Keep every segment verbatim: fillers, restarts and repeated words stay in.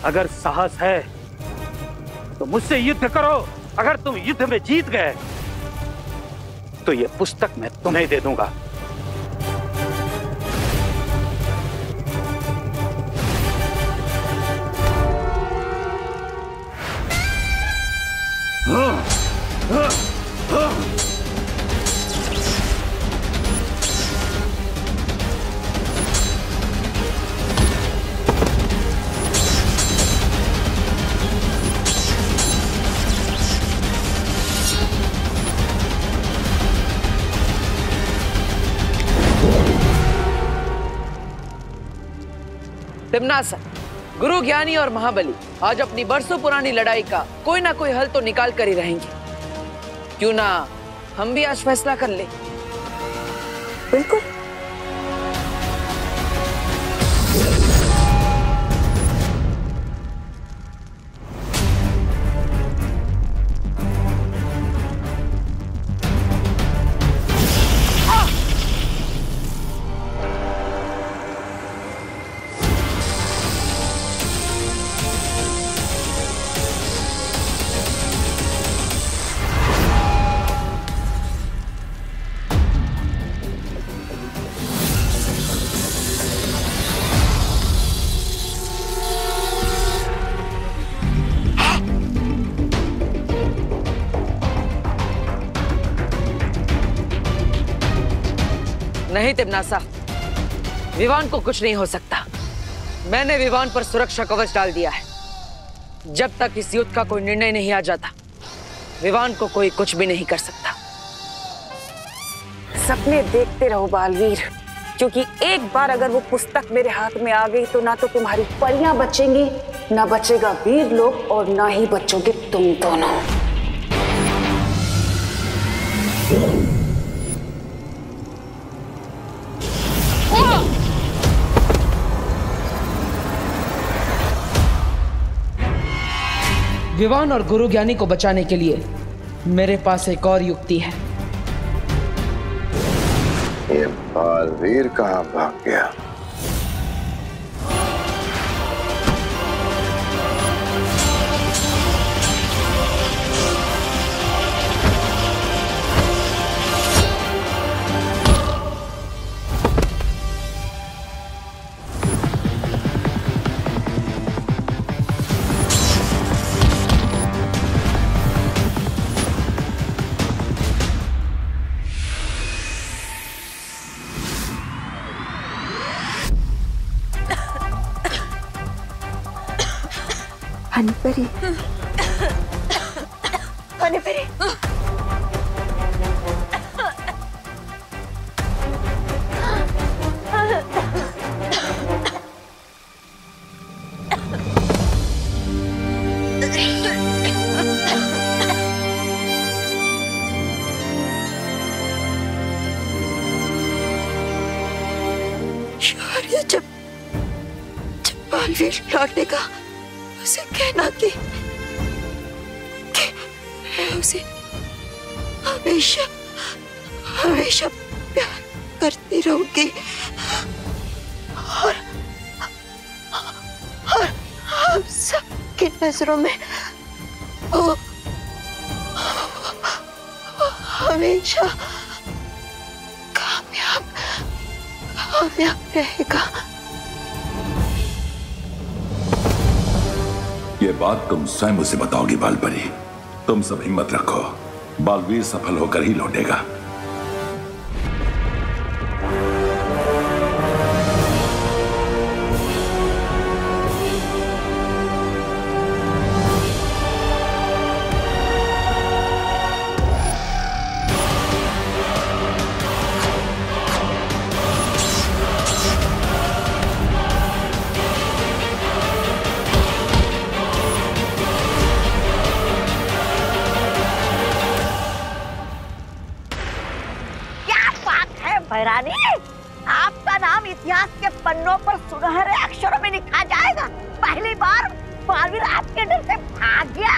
अगर साहस है तो मुझसे युद्ध करो। अगर तुम युद्ध में जीत गए तो यह पुस्तक मैं तुम्हें दे दूंगा। हाँ, हाँ, हाँ। तिम्नासा, गुरु ज्ञानी और महाबली आज अपनी बरसों पुरानी लड़ाई का कोई ना कोई हल तो निकाल कर ही रहेंगे। क्यों ना हम भी आज फैसला कर ले। बिल्कुल। नहीं तिम्नासा, विवान को कुछ नहीं हो सकता। मैंने विवान पर सुरक्षा कवच डाल दिया है। जब तक इस युद्ध का कोई निर्णय नहीं आ जाता, विवान को कोई कुछ भी नहीं कर सकता। सपने देखते रहो बालवीर, क्योंकि एक बार अगर वो पुस्तक मेरे हाथ में आ गई तो ना तो तुम्हारी परियां बचेंगी, ना बचेगा वीर लोग, और ना ही बचोगे तुम दोनों। विवान और गुरु ज्ञानी को बचाने के लिए मेरे पास एक और युक्ति है। ये बालवीर कहाँ भाग गया? हनीपरी, हनीपरी, शौर्य, जब जब बालवीर लौटेगा उसे कहना कि, कि मैं उसे हमेशा हमेशा प्यार करती रहूंगी, और और हम सबकी नजरों में वो, वो हमेशा कामयाब कामयाब रहेगा। ये बात तुम स्वयं उसे बताओगी बालपरी। तुम सब हिम्मत रखो, बालवीर सफल होकर ही लौटेगा। रानी, आपका नाम इतिहास के पन्नों पर सुनहरे अक्षरों में लिखा जाएगा। पहली बार बालवीर आपके डर से भाग गया।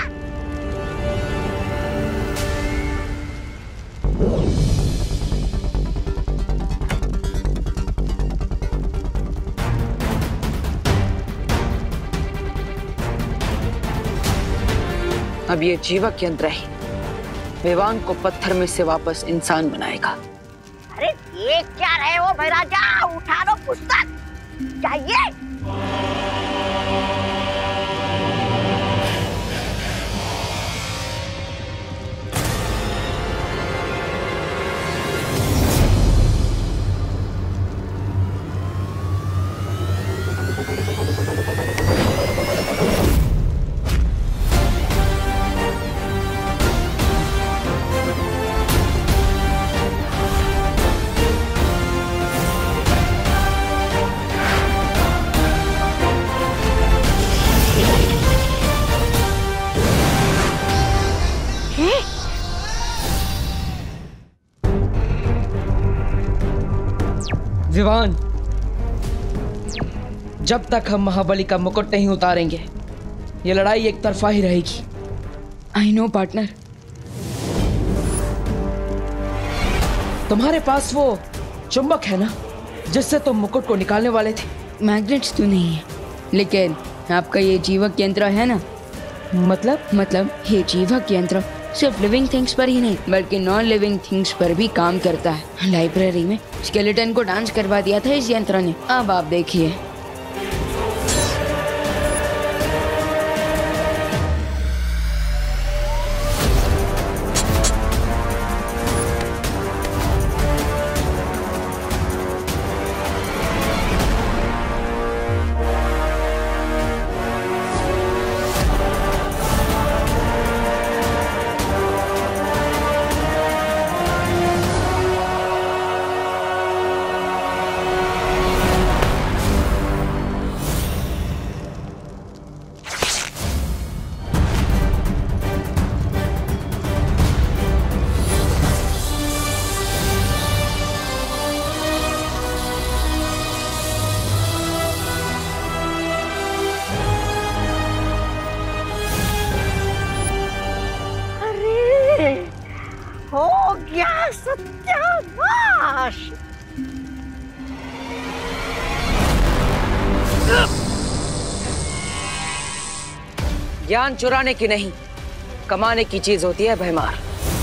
अब ये जीवक यंत्र ही विवान को पत्थर में से वापस इंसान बनाएगा। अरे देख क्या रहे हो भाई राजा, उठा लो पुस्तक, चाहिए। विवान, जब तक हम महाबली का मुकुट नहीं उतारेंगे ये लड़ाई एक तरफा ही रहेगी। I know partner. तुम्हारे पास वो चुंबक है ना जिससे तुम मुकुट को निकालने वाले थे? मैग्नेट्स तो नहीं है, लेकिन आपका ये जीवक यंत्र है ना। मतलब मतलब ये जीवक यंत्र सिर्फ लिविंग थिंग्स पर ही नहीं बल्कि नॉन लिविंग थिंग्स पर भी काम करता है। लाइब्रेरी में स्केलेटन को डांस करवा दिया था इस यंत्र ने। अब आप देखिए। हो गया सत्यानाश। ज्ञान चुराने की नहीं, कमाने की चीज होती है भयमार।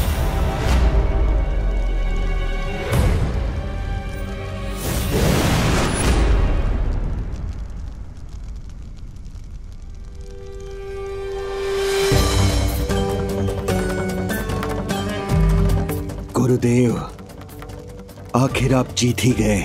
गुरुदेव, आखिर आप जीत ही गए।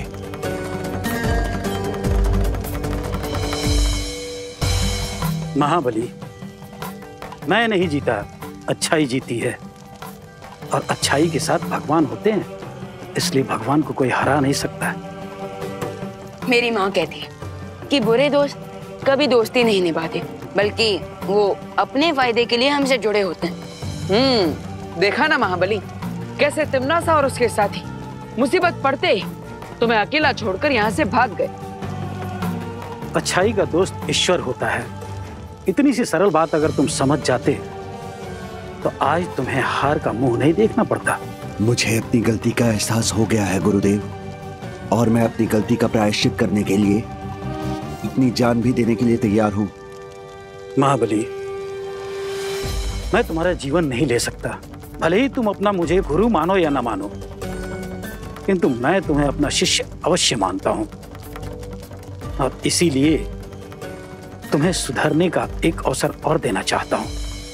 महाबली, मैं नहीं जीता, अच्छाई जीती है। और अच्छाई के साथ भगवान होते हैं, इसलिए भगवान को कोई हरा नहीं सकता। मेरी माँ कहती है कि बुरे दोस्त कभी दोस्ती नहीं निभाते, बल्कि वो अपने फायदे के लिए हमसे जुड़े होते हैं। हम्म, देखा ना महाबली, कैसे तिमनासा और उसके साथी मुसीबत पड़ते ही तुम्हें अकेला छोड़कर यहाँ से भाग गए। अच्छाई का दोस्त ईश्वर होता है। इतनी सी सरल बात अगर तुम समझ जाते तो आज तुम्हें हार का मुंह नहीं देखना पड़ता। मुझे अपनी गलती का एहसास हो गया है गुरुदेव, और मैं अपनी गलती का प्रायश्चित करने के लिए अपनी जान भी देने के लिए तैयार हूं। महाबली, मैं तुम्हारा जीवन नहीं ले सकता, भले ही तुम अपना मुझे गुरु मानो या ना मानो, किंतु मैं तुम्हें अपना शिष्य अवश्य मानता हूं। और इसीलिए तुम्हें सुधरने का एक अवसर और देना चाहता हूं।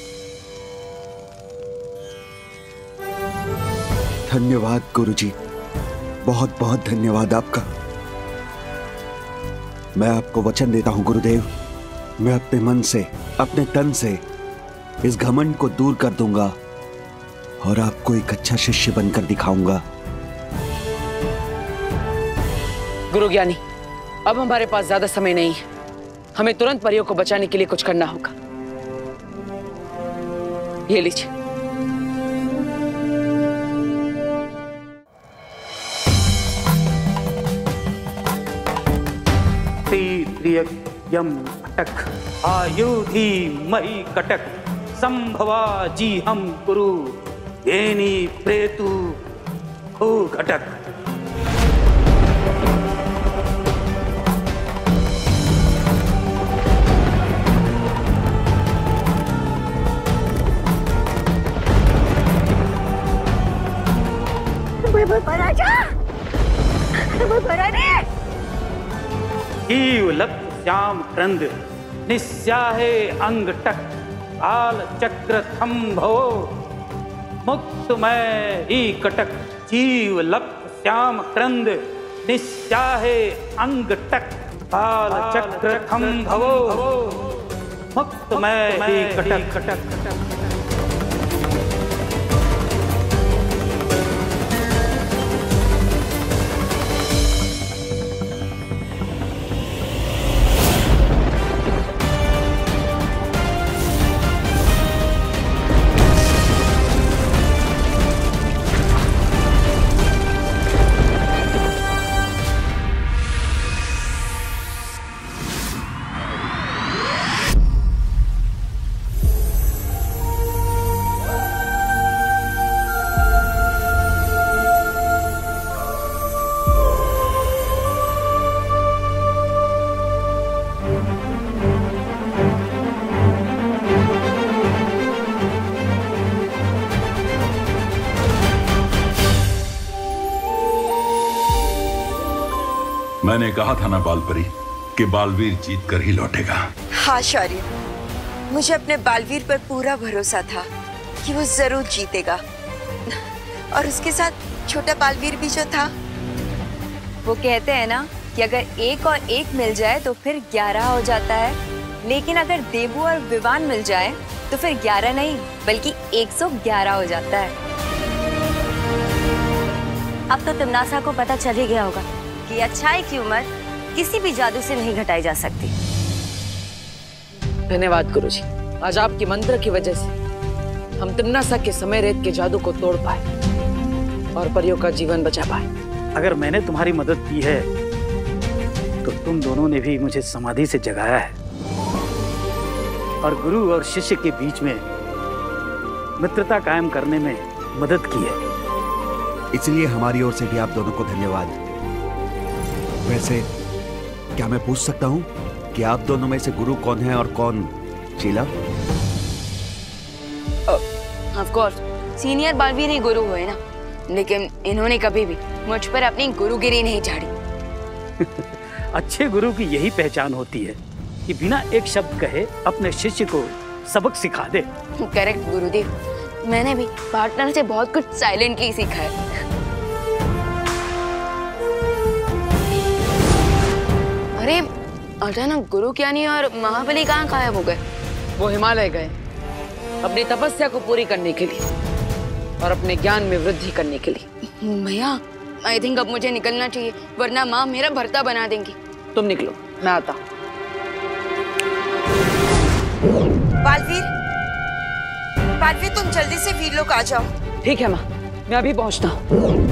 धन्यवाद गुरुजी, बहुत बहुत धन्यवाद आपका। मैं आपको वचन देता हूं गुरुदेव, मैं अपने मन से, अपने तन से इस घमंड को दूर कर दूंगा और आपको एक अच्छा शिष्य बनकर दिखाऊंगा। गुरु ज्ञानी, अब हमारे पास ज्यादा समय नहीं है, हमें तुरंत परियों को बचाने के लिए कुछ करना होगा। ये लीजिए। यम कटक आयुधि मही कटक संभवा जी हम गुरु येनी प्रेतु हो घटक। जीव लप्त श्याम क्रंद निस्याहे अंग टक काल चक्र थम्भो मुक्तमय ही कटक। जीव लप्त श्याम क्रंद निस्याहे अंग टक काल चक्र थम्भो मुक्तमय ही कटक कटक कटक। मैंने कहा था ना बालपरी कि बालवीर जीत कर ही लौटेगा। हाँ शौर्य, मुझे अपने बालवीर पर पूरा भरोसा था कि वो जरूर जीतेगा। और उसके साथ छोटा बालवीर भी जो था। वो कहते हैं ना कि अगर एक और एक मिल जाए तो फिर ग्यारह हो जाता है, लेकिन अगर देबू और विवान मिल जाए तो फिर ग्यारह नहीं बल्कि एक सौ ग्यारह हो जाता है। अब तो तिमनासा को पता चल ही गया होगा कि अच्छाई की उम्र किसी भी जादू से नहीं घटाई जा सकती। धन्यवाद गुरुजी, आज आपके मंत्र की वजह से हम तिमनासा के समय रेत के जादू को तोड़ पाए और परियों का जीवन बचा पाए। अगर मैंने तुम्हारी मदद की है तो तुम दोनों ने भी मुझे समाधि से जगाया है और गुरु और शिष्य के बीच में मित्रता कायम करने में मदद की है। इसलिए हमारी ओर से भी आप दोनों को धन्यवाद। वैसे क्या मैं पूछ सकता हूँ कि आप दोनों में से गुरु कौन है और कौन Sheela? Of course senior Baalveer ही गुरु हुए ना, लेकिन इन्होंने कभी भी मुझ पर अपनी गुरुगिरी नहीं झाड़ी। अच्छे गुरु की यही पहचान होती है कि बिना एक शब्द कहे अपने शिष्य को सबक सिखा दे। करेक्ट गुरुदेव, मैंने भी पार्टनर से बहुत कुछ साइलेंटली सीखा है। अरे अचानक गुरु ज्ञानी और महाबली कहाँ गायब हो गए? वो हिमालय गए अपनी तपस्या को पूरी करने के लिए और अपने ज्ञान में वृद्धि करने के लिए। भैया आई थिंक अब मुझे निकलना चाहिए, वरना माँ मेरा भरता बना देंगी। तुम निकलो, मैं आता। बालवीर, बालवीर तुम जल्दी से वीर लोग आ जाओ। ठीक है माँ, मैं अभी पहुंचता हूँ।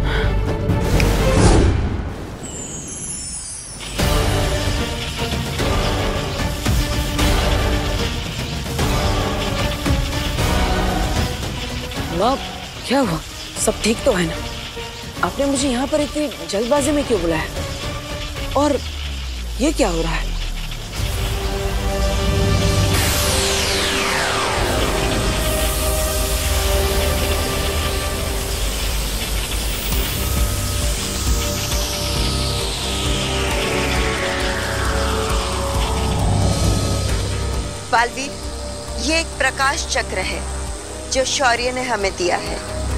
माँ क्या हुआ? सब ठीक तो है ना? आपने मुझे यहाँ पर इतनी जल्दबाजी में क्यों बुलाया? और ये क्या हो रहा है? बालवीर, ये एक प्रकाश चक्र है जो शौर्य ने हमें दिया है।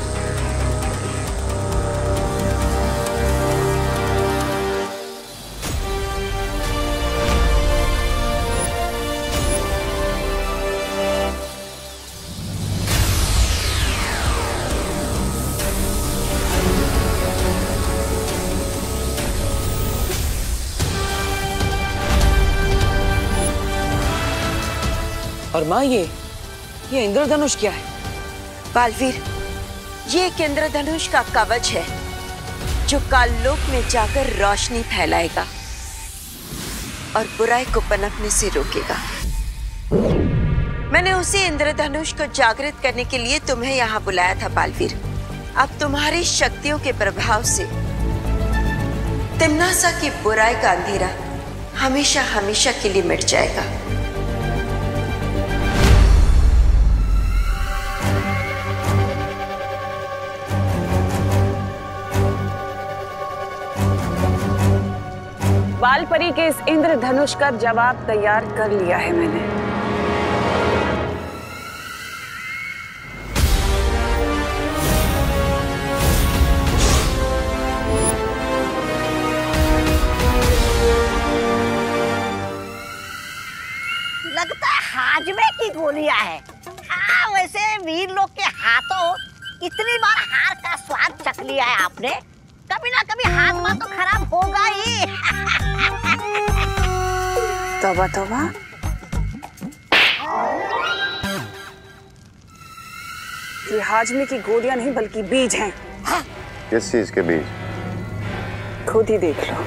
और माँ ये ये इंद्रधनुष क्या है? बालवीर, ये एक इंद्रधनुष का कवच है जो काललोक में जाकर रोशनी फैलाएगा और बुराई को पनपने से रोकेगा। मैंने उसी इंद्रधनुष को जागृत करने के लिए तुम्हें यहाँ बुलाया था बालवीर। अब तुम्हारी शक्तियों के प्रभाव से तिमनासा की बुराई का अंधेरा हमेशा हमेशा के लिए मिट जाएगा। बाल परी के इस इंद्रधनुष का जवाब तैयार कर लिया है मैंने। लगता है हाजमे की गोलियां है। हाँ, वैसे वीर लोग के हाथों इतनी बार हार का स्वाद चख लिया है आपने, कभी ना कभी हाजमा तो खराब होगा ही। तौबा तौबा। ये हाजमे की गोलियां नहीं बल्कि बीज हैं। किस चीज के बीज? खुद ही देख लो।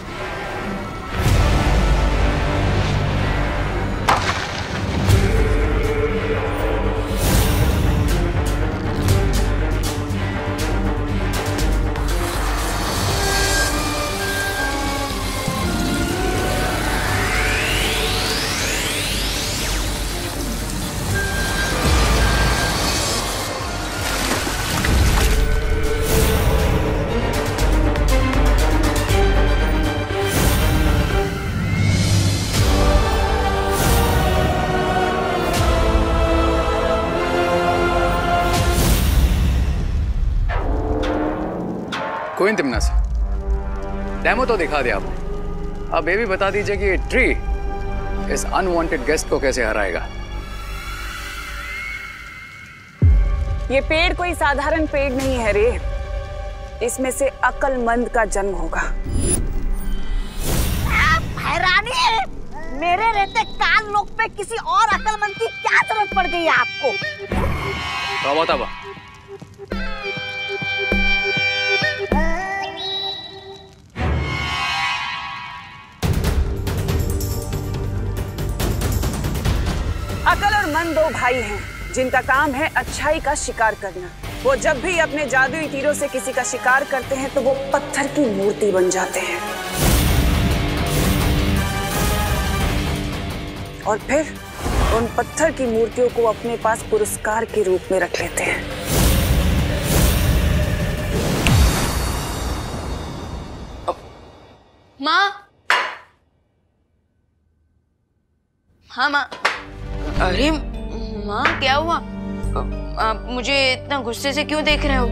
कोई तिमना से डेमो तो दिखा दिया आपने, अब ये भी बता दीजिए कि ये ट्री इस अनवांटेड गेस्ट को कैसे हराएगा। ये पेड़ कोई साधारण पेड़ नहीं है रे, इसमें से अक्लमंद का जन्म होगा। हैरानी है, मेरे रहते काल लोक पे किसी और अक्लमंद की क्या जरूरत पड़ गई है आपको? तौबा तौबा। अकल और मन दो भाई हैं जिनका काम है अच्छाई का शिकार करना। वो जब भी अपने जादुई तीरों से किसी का शिकार करते हैं तो वो पत्थर की मूर्ति बन जाते हैं और फिर उन पत्थर की मूर्तियों को अपने पास पुरस्कार के रूप में रख लेते हैं। माँ, हाँ माँ। अरे माँ, क्या हुआ? आप मुझे इतना गुस्से से क्यों देख रहे हो?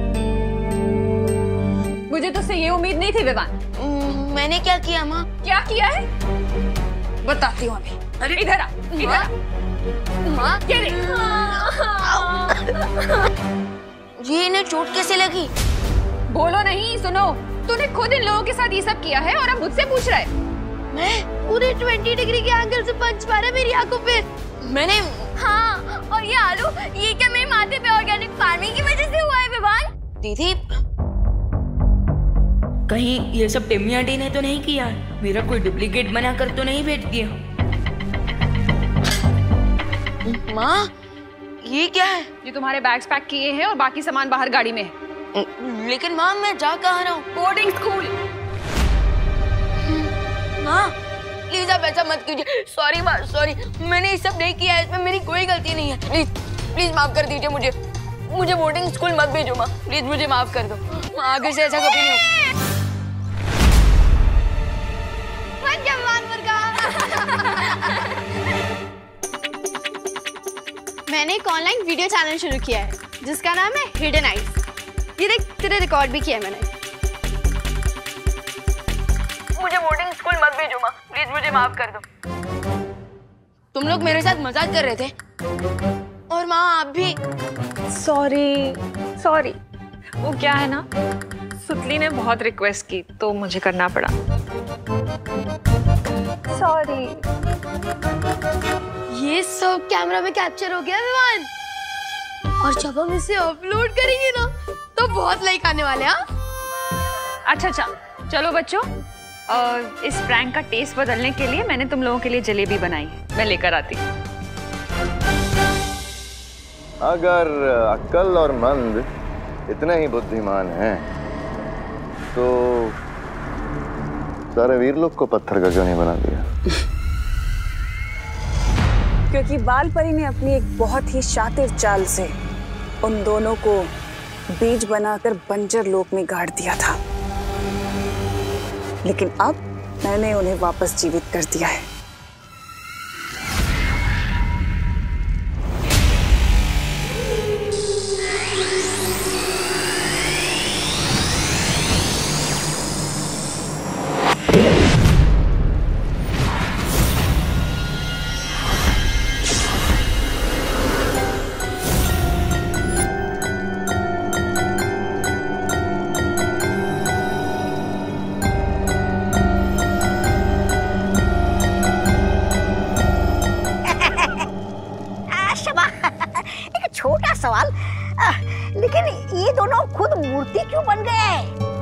मुझे तुझसे ये उम्मीद नहीं थी विवान। मैंने क्या किया माँ? क्या किया है बताती हूँ अभी। अरे इधर आ, इधर आ। माँ, ये देख। ये इन्हें चोट कैसे लगी? बोलो नहीं, सुनो। तूने खुद इन लोगों के साथ ये सब किया है और अब मुझसे पूछ रहा है। मैं पूरे बीस डिग्री के एंगल से पंच मारा मेरी आंखों पे। मैंने हाँ, और ये आलू, ये क्या मेरे माथे पे ऑर्गेनिक फार्मिंग की वजह से हुआ है विवान? दीदी, कहीं ये सब टिम्मी आंटी ने तो नहीं किया? मेरा कोई डुप्लीकेट बनाकर तो नहीं भेज दिया? माँ, ये क्या है? ये तुम्हारे बैग्स पैक किए हैं और बाकी सामान बाहर गाड़ी में है। लेकिन माँ, मैं जा कहाँ रहा हूँ? Boarding school. माँ, प्लीज आप ऐसा मत कीजिए। सॉरी माँ, सॉरी। मैंने ये सब नहीं किया है, इसमें मेरी कोई गलती नहीं है। प्लीज प्लीज माफ कर दीजिए मुझे। मुझे बोर्डिंग स्कूल मत भेजो माँ, प्लीज मुझे माफ कर दो। माँ, आगे से ऐसा कभी नहीं हो। मैंने एक ऑनलाइन वीडियो चैनल शुरू किया है जिसका नाम है हिडन आइज। ये देख, तेरे रिकॉर्ड भी किया है मैंने। मुझे बोर्डिंग स्कूल मत भेजो माँ, प्लीज मुझे माफ कर दो। तुम लोग मेरे साथ मजाक कर रहे थे और माँ आप भी। सॉरी सॉरी, वो क्या है ना, सुतली ने बहुत रिक्वेस्ट की तो मुझे करना पड़ा। सॉरी। ये सब कैमरा में कैप्चर हो गया विवान, और जब हम इसे अपलोड करेंगे ना तो बहुत लाइक आने वाले हैं। अच्छा अच्छा, चलो बच्चों, और इस प्रैंक का टेस्ट बदलने के लिए मैंने तुम लोगों के लिए जलेबी बनाई है, मैं लेकर आती हूँ। अगर अक्ल और मंद इतने ही बुद्धिमान हैं तो सारे वीर लोग को पत्थर का क्यों नहीं बना दिया? क्योंकि बाल परी ने अपनी एक बहुत ही शातिर चाल से उन दोनों को बीज बनाकर बंजर लोक में गाड़ दिया था। लेकिन अब मैंने उन्हें वापस जीवित कर दिया है। छोटा सवाल, लेकिन ये दोनों खुद मूर्ति क्यों बन गए?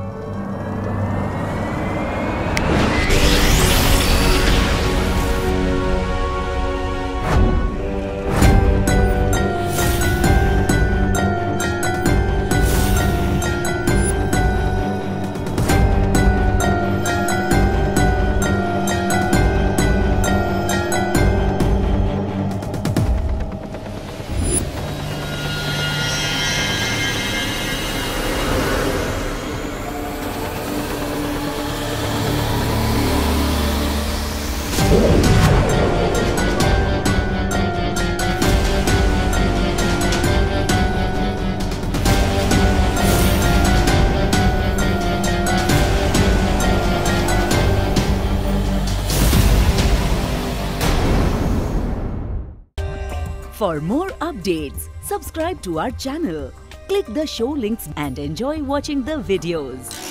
For more updates, subscribe to our channel, click the show links and enjoy watching the videos.